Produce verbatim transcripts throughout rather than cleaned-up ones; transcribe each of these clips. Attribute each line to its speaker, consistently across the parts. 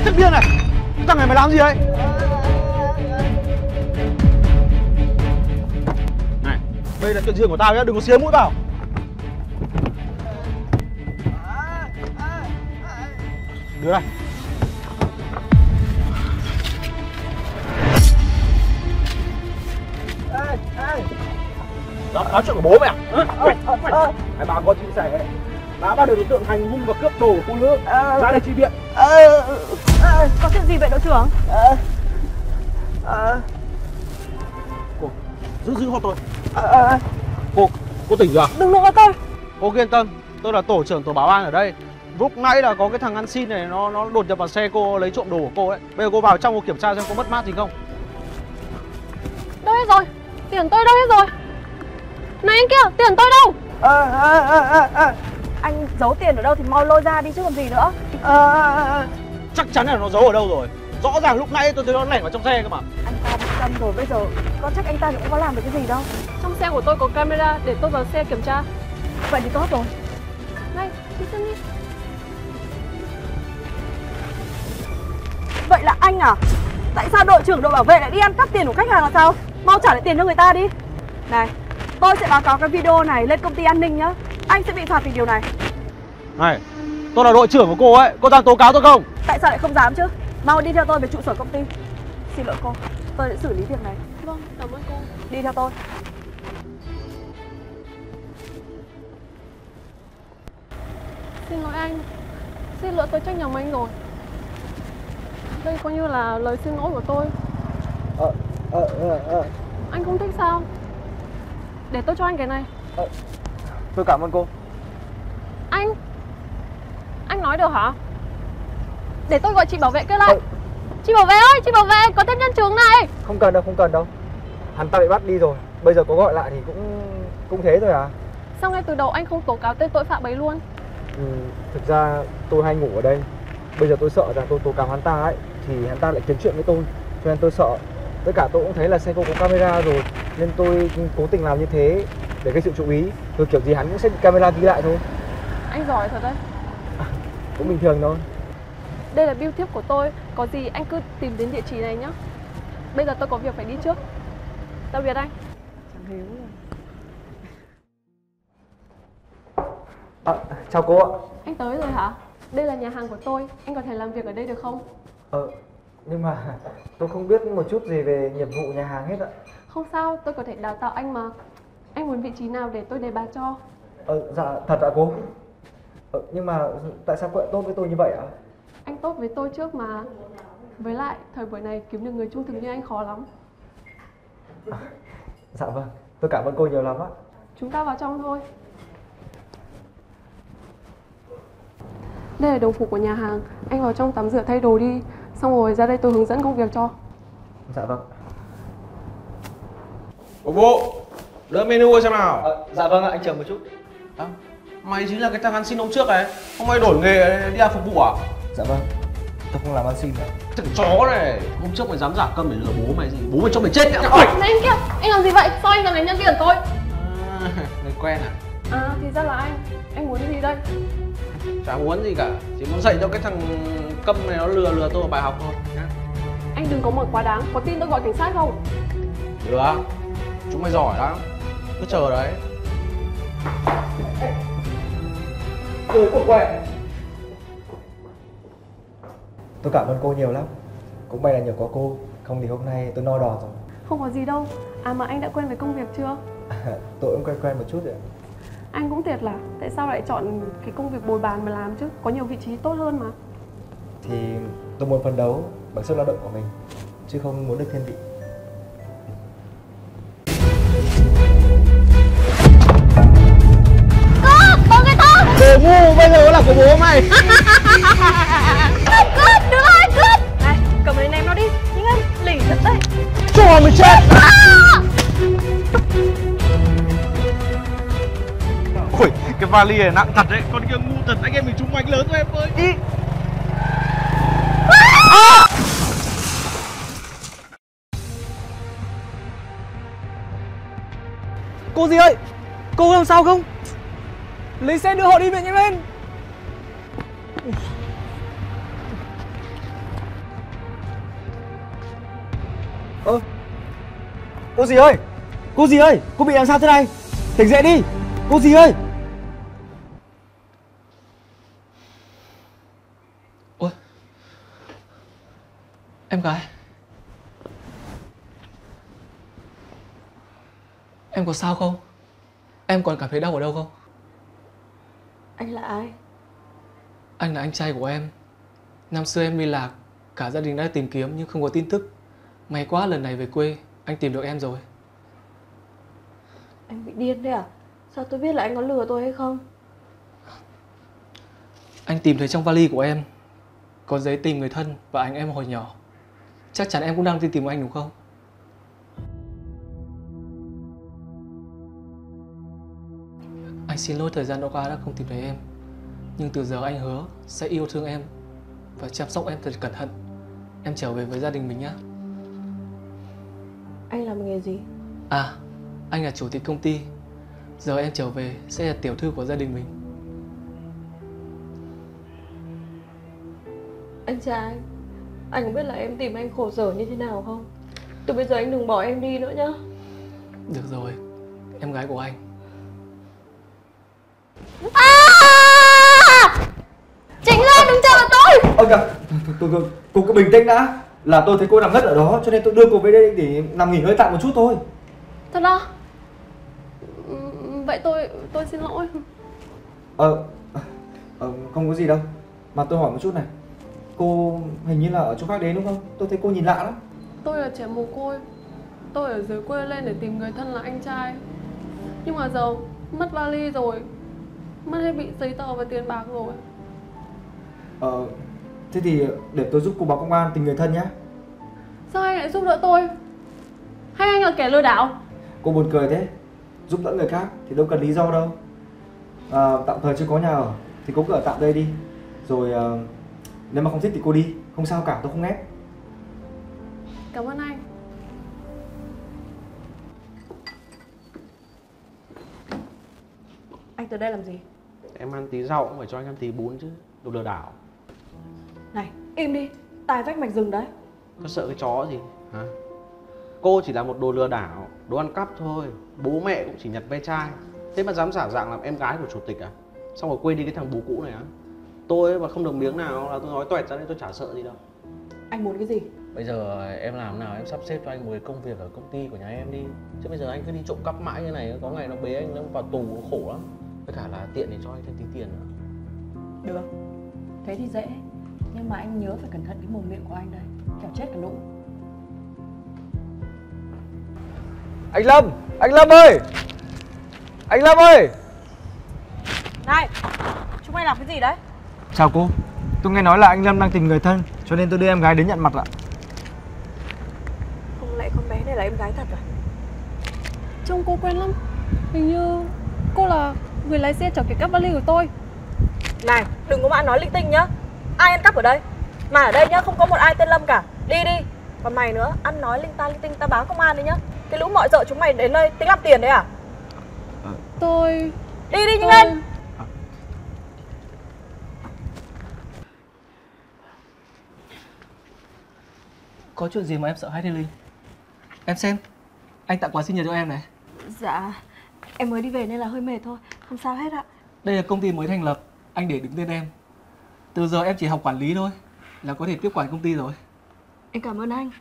Speaker 1: Thằng điên này, thằng này mày làm gì đấy? Này, đây là chuyện riêng của tao nhá, đừng có xía mũi vào. Đưa đây. Đó, nói chuyện của bố mày à? Mày bà có chia sẻ đã bắt được đối tượng hành hung và cướp đồ của phụ nữ. Ra đây chi viện.
Speaker 2: Có chuyện gì vậy đội trưởng?
Speaker 1: Cô, giữ giữ hộ tôi. Cô, cô tỉnh chưa?
Speaker 2: Đừng đụng vào tôi.
Speaker 1: Cô yên tâm, tôi là tổ trưởng tổ bảo an ở đây. Lúc nãy là có cái thằng ăn xin này nó nó đột nhập vào xe cô lấy trộm đồ của cô đấy. Bây giờ cô vào trong cô kiểm tra xem có mất mát gì không.
Speaker 2: Đâu hết rồi? Tiền tôi đâu hết rồi? Này anh kia, tiền tôi đâu?
Speaker 3: À, à, à, à.
Speaker 2: Anh giấu tiền ở đâu thì mau lôi ra đi chứ còn gì nữa.
Speaker 3: À, à, à.
Speaker 1: Chắc chắn là nó giấu ở đâu rồi. Rõ ràng lúc nãy tôi thấy nó lẻn vào trong xe cơ mà.
Speaker 2: Anh ta bị câm rồi, bây giờ có chắc anh ta cũng có làm được cái gì đâu. Trong xe của tôi có camera để tôi vào xe kiểm tra. Vậy thì tốt rồi. Này, đi xem đi. Vậy là anh à? Tại sao đội trưởng đội bảo vệ lại đi ăn cắp tiền của khách hàng là sao? Mau trả lại tiền cho người ta đi. Này, tôi sẽ báo cáo cái video này lên công ty an ninh nhá. Anh sẽ bị phạt vì điều này.
Speaker 1: Này, tôi là đội trưởng của cô ấy, cô dám tố cáo tôi không?
Speaker 2: Tại sao lại không dám chứ? Mau đi theo tôi về trụ sở công ty. Xin lỗi cô, tôi sẽ xử lý việc này. Vâng, cảm ơn cô. Đi theo tôi. Xin lỗi anh. Xin lỗi tôi trách nhầm anh rồi. Đây coi như là lời xin lỗi của tôi.
Speaker 3: Ờ, ờ, ờ, ờ.
Speaker 2: Anh không thích sao? Để tôi cho anh cái này.
Speaker 3: Ờ, tôi cảm ơn cô.
Speaker 2: Anh Anh nói được hả? Để tôi gọi chị bảo vệ kia lại.
Speaker 3: Ờ.
Speaker 2: Chị bảo vệ ơi, chị bảo vệ, có thêm nhân chứng này.
Speaker 3: Không cần đâu, không cần đâu. Hắn ta bị bắt đi rồi. Bây giờ có gọi lại thì cũng cũng thế thôi à.
Speaker 2: Sao ngay từ đầu anh không tố cáo tên tội phạm ấy luôn?
Speaker 3: Ừ, thực ra tôi hay ngủ ở đây. Bây giờ tôi sợ rằng tôi tố cáo hắn ta ấy thì hắn ta lại kiếm chuyện với tôi, cho nên tôi sợ. Tất cả tôi cũng thấy là xe cô có camera rồi nên tôi cố tình làm như thế để gây sự chú ý. Rồi kiểu gì hắn cũng sẽ bị camera ghi lại thôi.
Speaker 2: Anh giỏi thật đấy.
Speaker 3: À, cũng bình thường thôi.
Speaker 2: Đây là bill thiếp của tôi. Có gì anh cứ tìm đến địa chỉ này nhá. Bây giờ tôi có việc phải đi trước. Tạm biệt anh. Chẳng hiểu rồi.
Speaker 3: À, chào cô ạ.
Speaker 2: Anh tới rồi hả? Đây là nhà hàng của tôi. Anh có thể làm việc ở đây được không?
Speaker 3: Ờ, nhưng mà tôi không biết một chút gì về nghiệp vụ nhà hàng hết ạ.
Speaker 2: Không sao, tôi có thể đào tạo anh mà. Anh muốn vị trí nào để tôi đề bạt cho?
Speaker 3: Ờ, dạ, thật ạ cô. Ờ, nhưng mà tại sao cô lại tốt với tôi như vậy ạ?
Speaker 2: Anh tốt với tôi trước mà. Với lại, thời buổi này kiếm được người trung thực như anh khó lắm.
Speaker 3: À, dạ vâng, tôi cảm ơn cô nhiều lắm ạ.
Speaker 2: Chúng ta vào trong thôi. Đây là đồng phục của nhà hàng. Anh vào trong tắm rửa thay đồ đi. Xong rồi ra đây tôi hướng dẫn công việc cho.
Speaker 3: Dạ vâng.
Speaker 1: Phục vụ, đưa menu xem nào.
Speaker 3: À, dạ vâng ạ, anh chờ một chút.
Speaker 1: À, mày chính là cái thằng ăn xin hôm trước này. Không may đổi nghề đi làm phục vụ à?
Speaker 3: Dạ vâng, tôi không làm ăn xin ạ.
Speaker 1: Thằng chó này, hôm trước mày dám giả câm để lừa bố mày gì? Bố mày cho mày chết nhá. Ôi!
Speaker 2: Này anh kia, anh làm gì vậy? Sao anh làm đến nhân viên của tôi?
Speaker 1: À, người quen à?
Speaker 2: À, thì ra là anh. Anh muốn gì đây?
Speaker 1: Chả muốn gì cả, chỉ muốn dạy cho cái thằng câm này nó lừa lừa tôi một bài học thôi nhá.
Speaker 2: Anh đừng có mở quá đáng, có tin tôi gọi cảnh sát không?
Speaker 1: Được, chúng mày giỏi lắm, cứ chờ đấy.
Speaker 3: Tôi cũng quậy. Tôi cảm ơn cô nhiều lắm. Cũng may là nhờ có cô, không thì hôm nay tôi no đòn rồi.
Speaker 2: Không có gì đâu. À mà anh đã quen với công việc chưa?
Speaker 3: À, tôi cũng quen quen một chút rồi.
Speaker 2: Anh cũng thiệt là, tại sao lại chọn cái công việc bồi bàn mà làm chứ? Có nhiều vị trí tốt hơn mà.
Speaker 3: Thì tôi muốn phấn đấu bằng sức lao động của mình, chứ không muốn được thiên vị.
Speaker 2: Cướp! Có người ta!
Speaker 1: Đồ ngu, bây giờ là của bố mày.
Speaker 2: Cướp! Cướp! Đừng ai cướp! Này, cầm lấy ném nó đi. Nhưng anh, lỉ thật đấy.
Speaker 1: Cho mày chết.
Speaker 2: À!
Speaker 1: Ôi, cái vali này nặng thật đấy. Con kia ngu thật, anh em mình trúng anh lớn rồi em ơi. Đi. À!
Speaker 4: Cô gì ơi? Cô làm sao không? Lấy xe đưa họ đi viện nhanh lên.
Speaker 3: Ơ, cô gì ơi, cô gì ơi, cô bị làm sao thế này? Tỉnh dậy đi, cô gì ơi.
Speaker 4: Ôi, em gái, em có sao không? Em còn cảm thấy đau ở đâu không?
Speaker 2: Anh là ai?
Speaker 4: Anh là anh trai của em. Năm xưa em đi lạc, cả gia đình đã tìm kiếm nhưng không có tin tức. May quá lần này về quê, anh tìm được em rồi.
Speaker 2: Anh bị điên đấy à? Sao tôi biết là anh có lừa tôi hay không?
Speaker 4: Anh tìm thấy trong vali của em có giấy tìm người thân và ảnh em hồi nhỏ. Chắc chắn em cũng đang đi tìm anh đúng không? Anh xin lỗi thời gian đã qua đã không tìm thấy em. Nhưng từ giờ anh hứa sẽ yêu thương em và chăm sóc em thật cẩn thận. Em trở về với gia đình mình nhé.
Speaker 2: Anh làm nghề gì?
Speaker 4: À, anh là chủ tịch công ty. Giờ em trở về sẽ là tiểu thư của gia đình mình.
Speaker 2: Anh trai, anh có biết là em tìm anh khổ sở như thế nào không? Từ bây giờ anh đừng bỏ em đi nữa nhá.
Speaker 4: Được rồi, em gái của anh.
Speaker 2: À! Tránh ra, đừng chạm vào tôi!
Speaker 3: Ơ kìa, cô, cô, cô cứ bình tĩnh đã. Là tôi thấy cô nằm ngất ở đó cho nên tôi đưa cô về đây để nằm nghỉ ngơi tạm một chút thôi.
Speaker 2: Thật à? Vậy tôi, tôi xin lỗi.
Speaker 3: Ờ, ờ, không có gì đâu. Mà tôi hỏi một chút này, cô hình như là ở chỗ khác đến đúng không? Tôi thấy cô nhìn lạ lắm.
Speaker 5: Tôi là trẻ mồ côi. Tôi ở dưới quê lên để tìm người thân là anh trai. Nhưng mà giờ mất vali rồi, mất hết bị giấy tờ và tiền bạc rồi.
Speaker 3: Ờ, thế thì để tôi giúp cô báo công an tìm người thân nhé.
Speaker 5: Sao anh lại giúp đỡ tôi? Hay anh là kẻ lừa đảo?
Speaker 3: Cô buồn cười thế. Giúp đỡ người khác thì đâu cần lý do đâu. À, tạm thời chưa có nhà ở thì cô cứ ở tạm đây đi. Rồi à, nếu mà không thích thì cô đi. Không sao cả, tôi không ép.
Speaker 5: Cảm ơn anh.
Speaker 2: Anh tới đây làm gì?
Speaker 1: Em ăn tí rau cũng phải cho anh ăn tí bún chứ. Đồ lừa đảo.
Speaker 2: Này, im đi, tai vách mạch rừng đấy.
Speaker 1: Có sợ cái chó gì hả? Cô chỉ là một đồ lừa đảo, đồ ăn cắp thôi. Bố mẹ cũng chỉ nhặt ve chai. Thế mà dám giả dạng làm em gái của chủ tịch à? Xong rồi quên đi cái thằng bố cũ này á. Tôi mà không được miếng nào là tôi nói toẹt ra đấy, tôi chả sợ gì đâu.
Speaker 2: Anh muốn cái gì?
Speaker 1: Bây giờ em làm nào em sắp xếp cho anh một cái công việc ở công ty của nhà em đi. Chứ bây giờ anh cứ đi trộm cắp mãi như này, có ngày nó bế anh nó vào tù nó khổ lắm. Với cả là tiện để cho anh thêm tí tiền nữa.
Speaker 2: Được, thế thì dễ. Nhưng mà anh nhớ phải cẩn thận cái mồm miệng của anh đây, kẻo chết cả lũ.
Speaker 3: Anh Lâm, anh Lâm ơi, anh Lâm ơi.
Speaker 2: Này, chúng mày làm cái gì đấy?
Speaker 3: Chào cô, tôi nghe nói là anh Lâm đang tìm người thân cho nên tôi đưa em gái đến nhận mặt ạ.
Speaker 2: Không lẽ con bé này là em gái thật à?
Speaker 5: Trông cô quen lắm. Hình như cô là người lái xe chở cái cắp vali của tôi.
Speaker 2: Này, đừng có mà nói linh tinh nhá. Ai ăn cắp ở đây? Mà ở đây nhá, không có một ai tên Lâm cả. Đi đi. Còn mày nữa, ăn nói linh ta linh tinh, ta báo công an đi nhá. Cái lũ mọi dợ chúng mày đến đây tính làm tiền đấy à?
Speaker 5: Tôi...
Speaker 2: Đi đi nhanh
Speaker 5: tôi...
Speaker 2: lên.
Speaker 4: Có chuyện gì mà em sợ hãi thế Linh? Em xem, anh tặng quà sinh nhật cho em này.
Speaker 2: Dạ, em mới đi về nên là hơi mệt thôi. Không sao hết ạ.
Speaker 4: Đây là công ty mới thành lập, anh để đứng tên em. Từ giờ em chỉ học quản lý thôi là có thể tiếp quản công ty rồi.
Speaker 2: Em cảm ơn anh.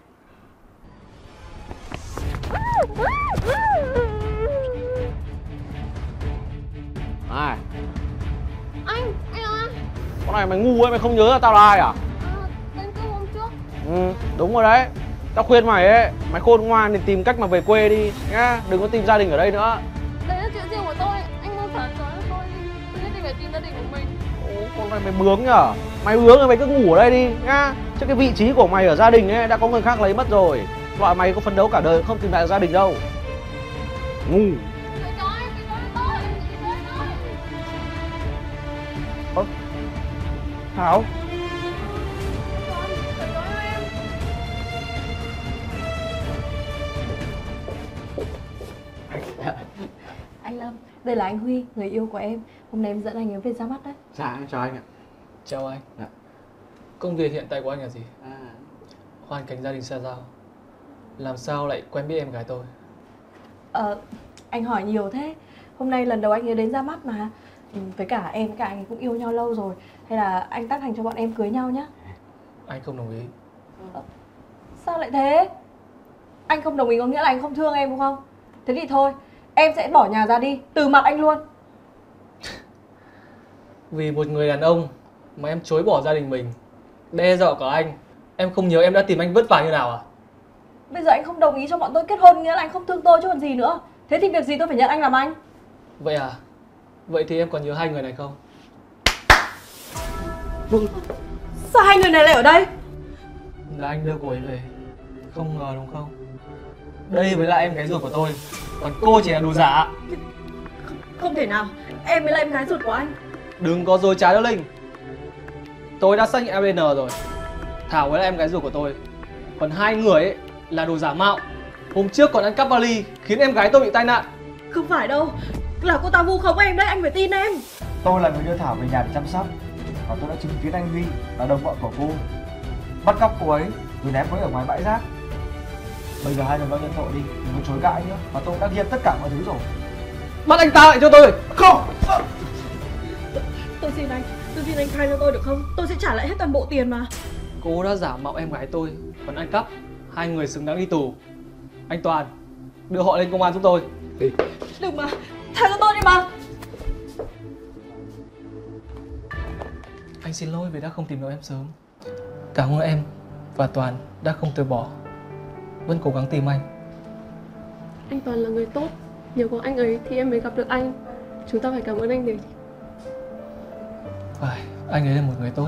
Speaker 1: Này,
Speaker 5: Anh, anh là ai?
Speaker 1: con này mày ngu ấy, mày không nhớ là tao là ai à?
Speaker 5: À, tên cướp hôm trước.
Speaker 1: Ừ, đúng rồi đấy. Tao khuyên mày ấy, mày khôn ngoan thì tìm cách mà về quê đi nhá, đừng có tìm gia đình ở đây nữa.
Speaker 5: Đấy là chuyện riêng của tôi. Anh mau trả cho tôi. Tôi nhất định phải tìm gia đình của mình.
Speaker 1: Ồ, con này mày bướng nhở? Mày bướng thì mày cứ ngủ ở đây đi nhá. Chứ cái vị trí của mày ở gia đình ấy đã có người khác lấy mất rồi. Loại mày có phấn đấu cả đời không tìm lại gia đình đâu. Ngu.
Speaker 5: Tôi cho anh, tôi cho tôi. Tôi cho tôi.
Speaker 3: Ơ, Thảo.
Speaker 5: Tôi cho em.
Speaker 2: Anh Lâm, đây là anh Huy, người yêu của em. Hôm nay em dẫn anh ấy về ra mắt đấy.
Speaker 1: Dạ, em chào anh ạ.
Speaker 4: Chào anh.
Speaker 1: Dạ.
Speaker 4: Công việc hiện tại của anh là gì?
Speaker 1: À,
Speaker 4: Hoàn cảnh gia đình xa giao. làm sao lại quen biết em gái tôi?
Speaker 2: Ờ, anh hỏi nhiều thế. Hôm nay lần đầu anh ấy đến ra mắt mà. Ừ, với cả em với cả anh ấy cũng yêu nhau lâu rồi. Hay là anh tác thành cho bọn em cưới nhau nhá.
Speaker 4: Anh không đồng ý.
Speaker 2: Ờ, sao lại thế? Anh không đồng ý có nghĩa là anh không thương em đúng không? Thế thì thôi, em sẽ bỏ nhà ra đi, từ mặt anh luôn.
Speaker 4: Vì một người đàn ông mà em chối bỏ gia đình mình, đe dọa cả anh, em không nhớ em đã tìm anh vất vả như nào à?
Speaker 2: Bây giờ anh không đồng ý cho bọn tôi kết hôn nghĩa là anh không thương tôi chứ còn gì nữa. Thế thì việc gì tôi phải nhận anh làm anh?
Speaker 4: Vậy à? Vậy thì em còn nhớ hai người này không?
Speaker 2: Sao hai người này lại ở đây?
Speaker 4: Là anh đưa cô ấy về. Không ngờ đúng không? Đây mới là em gái ruột của tôi, còn cô chỉ là đồ giả.
Speaker 2: Không thể nào, em mới là em gái ruột của anh.
Speaker 4: Đừng có dối trá đâu Linh. Tôi đã xác nhận a đê en rồi. Thảo mới là em gái ruột của tôi. Còn hai người ấy là đồ giả mạo. Hôm trước còn ăn cắp vali khiến em gái tôi bị tai nạn.
Speaker 2: Không phải đâu, là cô ta vu khống em đấy, anh phải tin em.
Speaker 3: Tôi là người đưa Thảo về nhà để chăm sóc. Và tôi đã chứng kiến anh Huy là đồng bọn của cô bắt cóc cô ấy rồi ném cô ấy ở ngoài bãi rác. Bây giờ hai người lo nhận tội đi, đừng có chối cãi nữa. Và tôi đã ghi tất cả mọi thứ rồi.
Speaker 4: Bắt anh ta lại cho tôi.
Speaker 3: Không.
Speaker 2: Tôi xin anh, tôi xin anh khai cho tôi được không? Tôi sẽ trả lại hết toàn bộ tiền mà.
Speaker 4: Cô đã giả mạo em gái tôi, còn ăn cắp. Hai người xứng đáng đi tù. Anh Toàn, đưa họ lên công an giúp tôi.
Speaker 3: Đi.
Speaker 2: Đừng mà, tha cho tôi đi mà.
Speaker 4: Anh xin lỗi vì đã không tìm được em sớm. Cảm ơn em và Toàn đã không từ bỏ, vẫn cố gắng tìm anh.
Speaker 5: Anh Toàn là người tốt, nhờ có anh ấy thì em mới gặp được anh. Chúng ta phải cảm ơn anh để
Speaker 4: Phải, anh ấy là một người tốt.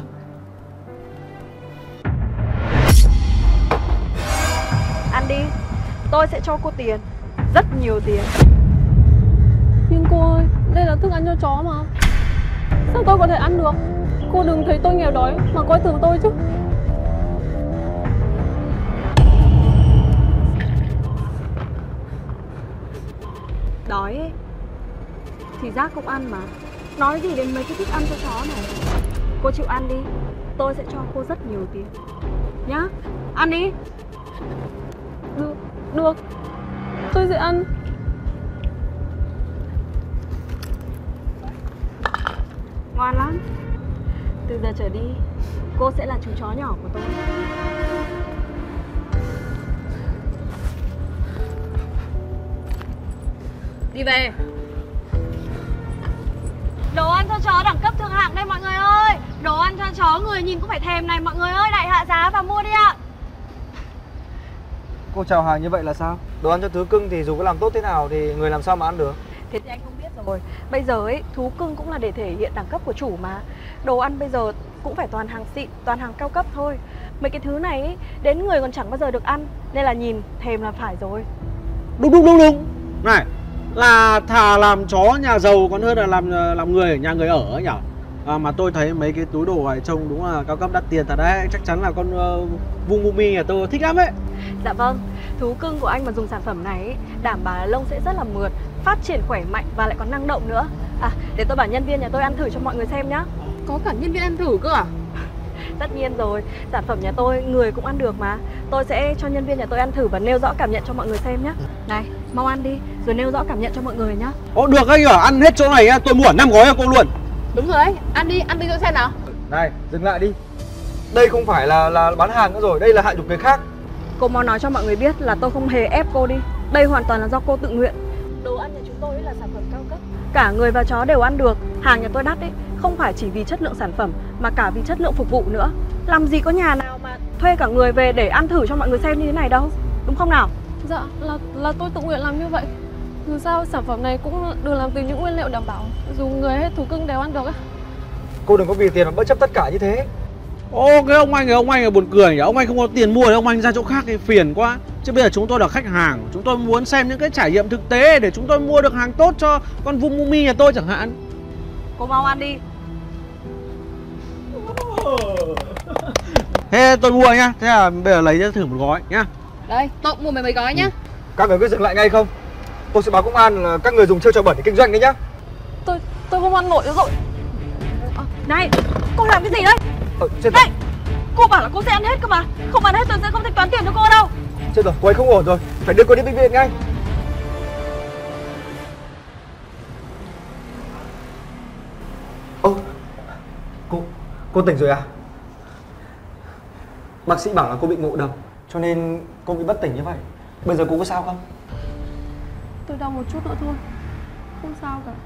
Speaker 2: Ăn đi, tôi sẽ cho cô tiền, rất nhiều tiền.
Speaker 5: Nhưng cô ơi, đây là thức ăn cho chó mà. Sao tôi có thể ăn được? Cô đừng thấy tôi nghèo đói mà coi thường tôi chứ.
Speaker 2: Đói ấy thì rác cũng ăn mà. Nói gì đến mấy cái thức ăn cho chó này. Cô chịu ăn đi, tôi sẽ cho cô rất nhiều tiền nhá. Ăn đi.
Speaker 5: Được, được. Tôi sẽ ăn.
Speaker 2: Ngoan lắm. Từ giờ trở đi, cô sẽ là chú chó nhỏ của tôi. Đi về. Đồ ăn cho chó đẳng cấp thượng hạng đây mọi người ơi. Đồ ăn cho chó người nhìn cũng phải thèm này mọi người ơi. Đại hạ giá và mua đi ạ.
Speaker 3: Cô chào hàng như vậy là sao? Đồ ăn cho thú cưng thì dù có làm tốt thế nào thì người làm sao mà ăn được?
Speaker 2: Thế thì anh không biết rồi. Bây giờ ấy, thú cưng cũng là để thể hiện đẳng cấp của chủ mà. Đồ ăn bây giờ cũng phải toàn hàng xịn, toàn hàng cao cấp thôi. Mấy cái thứ này ấy, đến người còn chẳng bao giờ được ăn. Nên là nhìn thèm là phải rồi.
Speaker 1: Đúng đúng đúng đúng. Này, là thà làm chó nhà giàu còn hơn là làm làm người ở nhà người ở ấy nhỉ? À, mà tôi thấy mấy cái túi đồ này trông đúng là cao cấp đắt tiền thật đấy. Chắc chắn là con uh, Vumumi nhà tôi thích lắm ấy.
Speaker 2: Dạ vâng, thú cưng của anh mà dùng sản phẩm này ấy, đảm bảo là lông sẽ rất là mượt, phát triển khỏe mạnh và lại còn năng động nữa. À, để tôi bảo nhân viên nhà tôi ăn thử cho mọi người xem nhá.
Speaker 6: Có cả nhân viên ăn thử cơ à?
Speaker 2: Tất nhiên rồi, sản phẩm nhà tôi người cũng ăn được mà. Tôi sẽ cho nhân viên nhà tôi ăn thử và nêu rõ cảm nhận cho mọi người xem nhá. Này, mau ăn đi, rồi nêu rõ cảm nhận cho mọi người nhá.
Speaker 1: Ồ được anh ạ, ăn hết chỗ này tôi mua năm gói cho cô luôn.
Speaker 6: Đúng rồi đấy, ăn đi, ăn đi cho xem nào.
Speaker 3: Này, dừng lại đi. Đây không phải là là bán hàng nữa rồi, đây là hạ nhục người khác.
Speaker 2: Cô mau nói cho mọi người biết là tôi không hề ép cô đi. Đây hoàn toàn là do cô tự nguyện. Đồ ăn nhà chúng tôi là sản phẩm cao cấp, cả người và chó đều ăn được. Hàng nhà tôi đắt ấy, không phải chỉ vì chất lượng sản phẩm mà cả vì chất lượng phục vụ nữa. Làm gì có nhà nào mà thuê cả người về để ăn thử cho mọi người xem như thế này đâu, đúng không nào?
Speaker 5: Dạ, là là tôi tự nguyện làm như vậy. Dù sao sản phẩm này cũng được làm từ những nguyên liệu đảm bảo, dù người hay thú cưng đều ăn được á.
Speaker 3: Cô đừng có vì tiền mà bất chấp tất cả như thế.
Speaker 1: Ô cái ông anh này, ông anh là buồn cười nhỉ. Ông anh không có tiền mua thì ông anh ra chỗ khác thì phiền quá. Chứ bây giờ chúng tôi là khách hàng, chúng tôi muốn xem những cái trải nghiệm thực tế để chúng tôi mua được hàng tốt cho con Vumumi nhà tôi chẳng hạn.
Speaker 2: Cô mau ăn đi.
Speaker 1: Thế tôi mua nhá. Thế là bây giờ lấy cho thử một gói nhá.
Speaker 6: Đây, tôi cũng mua mấy mấy gói nhá.
Speaker 3: Các người cứ dừng lại ngay không? Tôi sẽ báo công an là các người dùng chiêu trò bẩn để kinh doanh đấy nhá.
Speaker 5: Tôi tôi không ăn nổi nữa rồi.
Speaker 2: À, này, cô làm cái gì đấy?
Speaker 3: Ờ, trên
Speaker 2: Này, cô bảo là cô sẽ ăn hết cơ mà. Không ăn hết tôi sẽ không thanh toán tiền cho cô đâu.
Speaker 3: Chết rồi, cô ấy không ổn rồi, phải đưa cô đi bệnh viện ngay. Ô, cô, cô tỉnh rồi à? Bác sĩ bảo là cô bị ngộ độc, cho nên cô bị bất tỉnh như vậy. Bây giờ cô có sao không?
Speaker 5: Tôi đau một chút nữa thôi, không sao cả.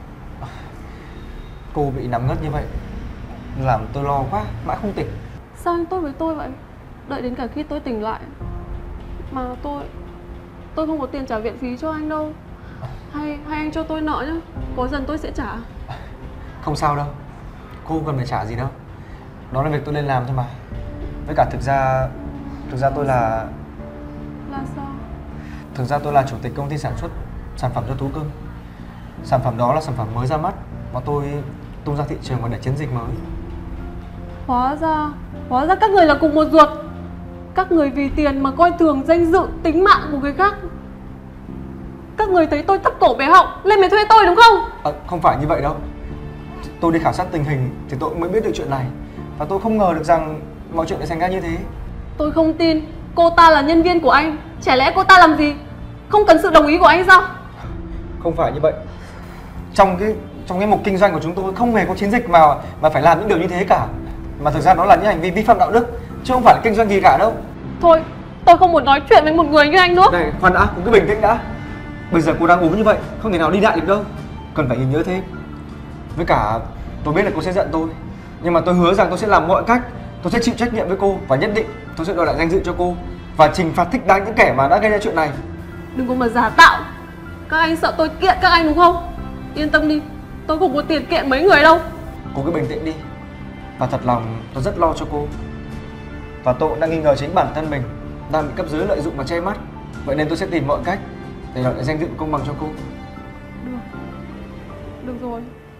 Speaker 3: Cô bị nằm ngất như vậy làm tôi lo quá, mãi không tỉnh.
Speaker 5: Sao anh tốt với tôi vậy? Đợi đến cả khi tôi tỉnh lại mà tôi tôi không có tiền trả viện phí cho anh đâu. Hay hay anh cho tôi nợ nhá, có dần tôi sẽ trả.
Speaker 3: Không sao đâu, cô cần phải trả gì đâu. Đó là việc tôi lên làm thôi mà. Với cả thực ra thực ra tôi là
Speaker 5: Là sao?
Speaker 3: thực ra tôi là chủ tịch công ty sản xuất sản phẩm cho thú cưng. Sản phẩm đó là sản phẩm mới ra mắt mà tôi tung ra thị trường và để chiến dịch mới.
Speaker 5: Hóa ra Hóa ra các người là cùng một ruột. Các người vì tiền mà coi thường danh dự, tính mạng của người khác. Các người thấy tôi thấp cổ bé họng lên mới thuê tôi đúng không?
Speaker 3: À, không phải như vậy đâu. Tôi đi khảo sát tình hình thì tôi mới biết được chuyện này. Và tôi không ngờ được rằng mọi chuyện lại thành ra như thế.
Speaker 5: Tôi không tin cô ta là nhân viên của anh. Chả lẽ cô ta làm gì không cần sự đồng ý của anh sao?
Speaker 3: Không phải như vậy. Trong cái trong cái mục kinh doanh của chúng tôi không hề có chiến dịch mà mà phải làm những điều như thế cả. Mà thực ra nó là những hành vi vi phạm đạo đức, chứ không phải là kinh doanh gì cả đâu.
Speaker 5: Thôi, tôi không muốn nói chuyện với một người như anh nữa.
Speaker 3: Này, khoan đã, cô cứ bình tĩnh đã. Bây giờ cô đang ốm như vậy, không thể nào đi lại được đâu. Cần phải nhìn nhớ thêm. Với cả, tôi biết là cô sẽ giận tôi, nhưng mà tôi hứa rằng tôi sẽ làm mọi cách. Tôi sẽ chịu trách nhiệm với cô và nhất định tôi sẽ đòi lại danh dự cho cô và trừng phạt thích đáng những kẻ mà đã gây ra chuyện này.
Speaker 5: Đừng có mà giả tạo. Các anh sợ tôi kiện các anh đúng không? Yên tâm đi, tôi không có tiền kiện mấy người đâu.
Speaker 3: Cô cứ bình tĩnh đi. Và thật lòng tôi rất lo cho cô. Và tôi cũng đang nghi ngờ chính bản thân mình đang bị cấp dưới lợi dụng và che mắt. Vậy nên tôi sẽ tìm mọi cách để đòi lại danh dự công bằng cho cô.
Speaker 5: Được, được rồi.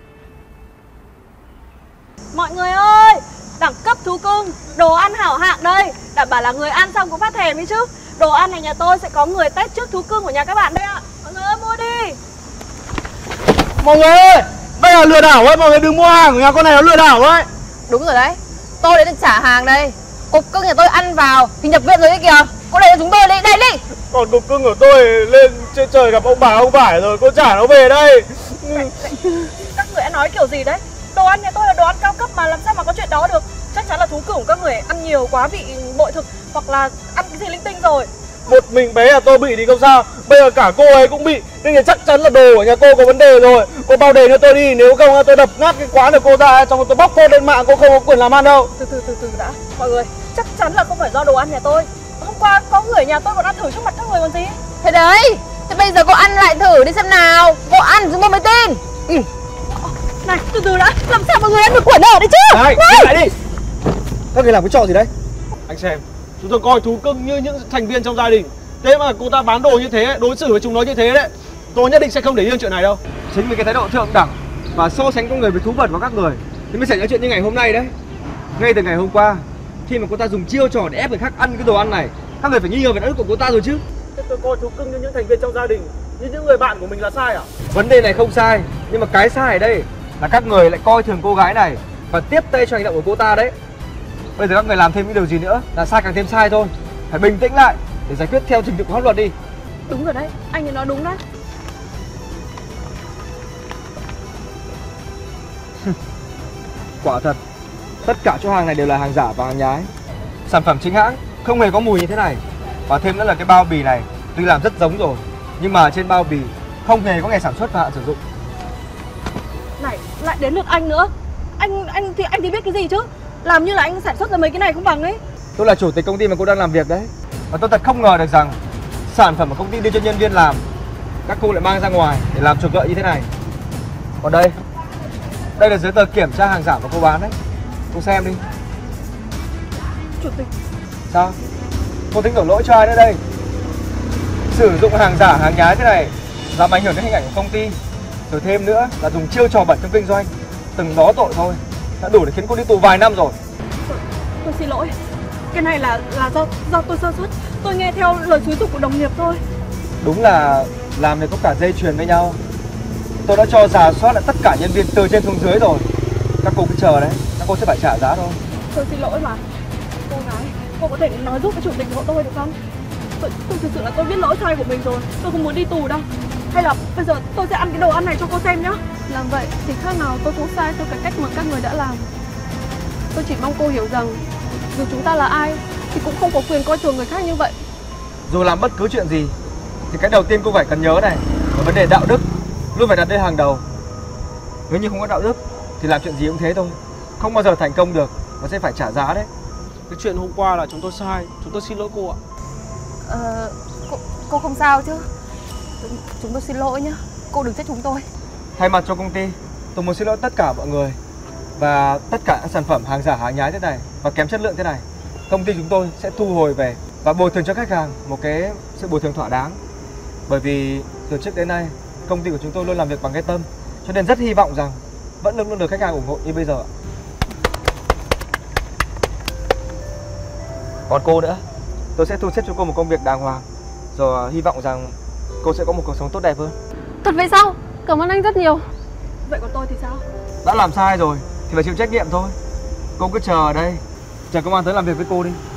Speaker 2: Mọi người ơi, đẳng cấp thú cưng, đồ ăn hảo hạng đây. Đảm bảo là người ăn xong cũng phát thèm ấy chứ. Đồ ăn này nhà tôi sẽ có người test trước thú cưng của nhà các bạn đây ạ. Mọi người ơi, mua đi.
Speaker 1: Mọi người ơi, đây là lừa đảo ấy, mọi người đừng mua hàng của nhà con này, nó lừa đảo đấy.
Speaker 6: Đúng rồi đấy, tôi đến trả hàng đây. Cục cưng nhà tôi ăn vào thì nhập viện rồi đấy kìa. Cô đây cho chúng tôi đi, đây đi.
Speaker 1: Còn cục cưng của tôi lên trên trời gặp ông bà ông vải rồi, cô trả nó về đây.
Speaker 2: Các người đã nói kiểu gì đấy? Đồ ăn nhà tôi là đồ ăn cao cấp mà, làm sao mà có chuyện đó được. Chắc chắn là thú cưng của các người ăn nhiều quá bị bội thực hoặc là ăn cái gì linh tinh rồi.
Speaker 1: Một mình bé nhà tôi bị thì không sao, bây giờ cả cô ấy cũng bị, nên là chắc chắn là đồ của nhà cô có vấn đề rồi. Cô bao đề cho tôi đi, nếu không tôi đập nát cái quán của cô ra, xong rồi tôi bóc cô lên mạng, cô không có quyền làm ăn đâu.
Speaker 2: Từ từ từ từ đã, mọi người, chắc chắn là không phải do đồ ăn nhà tôi. Hôm qua có người ở nhà tôi còn ăn thử trước mặt các người còn gì.
Speaker 6: Thế đấy, thế bây giờ cô ăn lại thử đi xem nào. Cô ăn chúng tôi mới tin. Ừ.
Speaker 2: Này, từ từ đã, làm sao mọi người ăn được quẩn ở đấy chứ?
Speaker 3: Này, lại đi. Các người làm cái trò gì đấy?
Speaker 1: Anh xem, chúng tôi coi thú cưng như những thành viên trong gia đình. Thế mà cô ta bán đồ như thế, đối xử với chúng nó như thế đấy. Tôi nhất định sẽ không để yên chuyện này đâu.
Speaker 3: Chính vì cái thái độ thượng đẳng và so sánh con người với thú vật của các người thì mới xảy ra chuyện như ngày hôm nay đấy. Ngay từ ngày hôm qua, khi mà cô ta dùng chiêu trò để ép người khác ăn cái đồ ăn này, các người phải nghi ngờ về đạo đức của cô ta rồi chứ.
Speaker 1: Thế tôi coi thú cưng như những thành viên trong gia đình, như những người bạn của mình là sai à?
Speaker 3: Vấn đề này không sai, nhưng mà cái sai ở đây là các người lại coi thường cô gái này và tiếp tay cho hành động của cô ta đấy. Bây giờ các người làm thêm những điều gì nữa là sai càng thêm sai thôi. Phải bình tĩnh lại để giải quyết theo trình tự của pháp luật đi.
Speaker 2: Đúng rồi đấy, anh ấy nói đúng đấy.
Speaker 3: Quả thật, tất cả chỗ hàng này đều là hàng giả và hàng nhái. Sản phẩm chính hãng không hề có mùi như thế này. Và thêm nữa là cái bao bì này tuy làm rất giống rồi, nhưng mà trên bao bì không hề có ngày sản xuất và hạn sử dụng.
Speaker 2: Này, lại đến lượt anh nữa. Anh anh thì anh thì biết cái gì chứ? Làm như là anh sản xuất ra mấy cái này không bằng ấy.
Speaker 3: Tôi là chủ tịch công ty mà cô đang làm việc đấy. Và tôi thật không ngờ được rằng sản phẩm mà công ty đưa cho nhân viên làm, các cô lại mang ra ngoài để làm trục lợi như thế này. Còn đây, đây là giấy tờ kiểm tra hàng giả mà cô bán đấy. Cô xem đi.
Speaker 2: Chủ tịch.
Speaker 3: Sao? Cô tính đổ lỗi cho ai nữa đây? Sử dụng hàng giả, hàng nhái thế này làm ảnh hưởng đến hình ảnh của công ty. Rồi thêm nữa là dùng chiêu trò bẩn trong kinh doanh. Từng đó tội thôi đã đủ để khiến cô đi tù vài năm rồi.
Speaker 2: Tôi, tôi xin lỗi. Cái này là là do do tôi sơ suất. Tôi nghe theo lời xúi giục của đồng nghiệp thôi.
Speaker 3: Đúng là làm thì có cả dây chuyền với nhau. Tôi đã cho rà soát lại tất cả nhân viên từ trên xuống dưới rồi. Các cô cứ chờ đấy, các cô sẽ phải trả giá thôi.
Speaker 2: Tôi xin lỗi mà. Cô gái, cô có thể nói giúp với chủ tịch hộ tôi được không? Tôi, tôi thực sự là tôi biết lỗi sai của mình rồi. Tôi không muốn đi tù đâu. Hay là bây giờ tôi sẽ ăn cái đồ ăn này cho cô xem nhá.
Speaker 5: Làm vậy thì khác nào tôi cũng sai theo cái cách mà các người đã làm. Tôi chỉ mong cô hiểu rằng dù chúng ta là ai thì cũng không có quyền coi thường người khác như vậy.
Speaker 3: Dù làm bất cứ chuyện gì thì cái đầu tiên cô phải cần nhớ này là vấn đề đạo đức luôn phải đặt lên hàng đầu. Nếu như không có đạo đức thì làm chuyện gì cũng thế thôi, không bao giờ thành công được và sẽ phải trả giá đấy.
Speaker 1: Cái chuyện hôm qua là chúng tôi sai, chúng tôi xin lỗi cô ạ.
Speaker 6: Ờ, cô, cô không sao chứ? Chúng tôi xin lỗi nhá, cô đừng trách chúng tôi.
Speaker 3: Thay mặt cho công ty, tôi muốn xin lỗi tất cả mọi người và tất cả các sản phẩm hàng giả hàng nhái thế này và kém chất lượng thế này. Công ty chúng tôi sẽ thu hồi về và bồi thường cho khách hàng một cái sự bồi thường thỏa đáng. Bởi vì từ trước đến nay công ty của chúng tôi luôn làm việc bằng cái tâm, cho nên rất hy vọng rằng vẫn luôn luôn được khách hàng ủng hộ như bây giờ. Còn cô nữa, tôi sẽ thu xếp cho cô một công việc đàng hoàng, rồi hy vọng rằng cô sẽ có một cuộc sống tốt đẹp hơn.
Speaker 5: Thật vậy sao? Cảm ơn anh rất nhiều.
Speaker 2: Vậy còn tôi thì sao?
Speaker 3: Đã làm sai rồi thì phải chịu trách nhiệm thôi. Cô cứ chờ ở đây, chờ công an tới làm việc với cô đi.